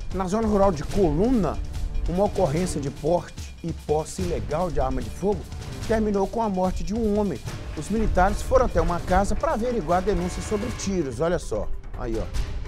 Na zona rural de Coluna, uma ocorrência de porte e posse ilegal de arma de fogo terminou com a morte de um homem. Os militares foram até uma casa para averiguar denúncias sobre tiros. Olha só, aí ó.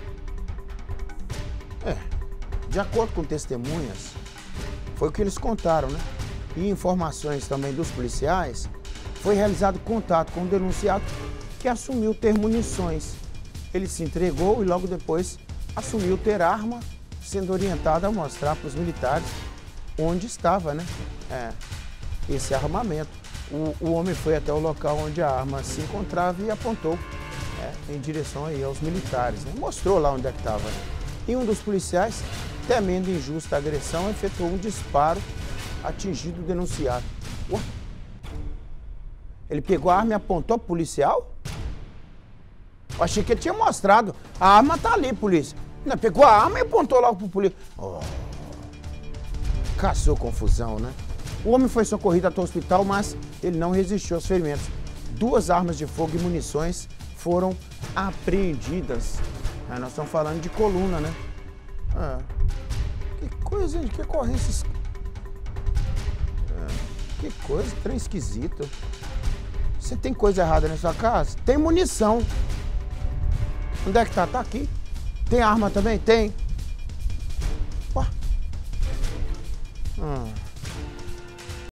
De acordo com testemunhas, foi o que eles contaram, né? E informações também dos policiais, foi realizado contato com o denunciado que assumiu ter munições. Ele se entregou e logo depois assumiu ter arma, sendo orientado a mostrar para os militares onde estava, né? Esse armamento. O homem foi até o local onde a arma se encontrava e apontou em direção aí aos militares, né? Mostrou lá onde é que estava. Né? E um dos policiais, temendo injusta agressão, efetuou um disparo atingindo o denunciado. Ué? Ele pegou a arma e apontou para o policial? Eu achei que ele tinha mostrado. A arma tá ali, polícia. Ele pegou a arma e apontou logo pro polícia. Caçou confusão, né? O homem foi socorrido até o hospital, mas ele não resistiu aos ferimentos. 2 armas de fogo e munições foram apreendidas. Nós estamos falando de Coluna, né? Que coisa, gente, que ocorrência. Que coisa, trem esquisito. Você tem coisa errada na sua casa? Tem munição. Onde é que tá? Tá aqui. Tem arma também? Tem. Ué.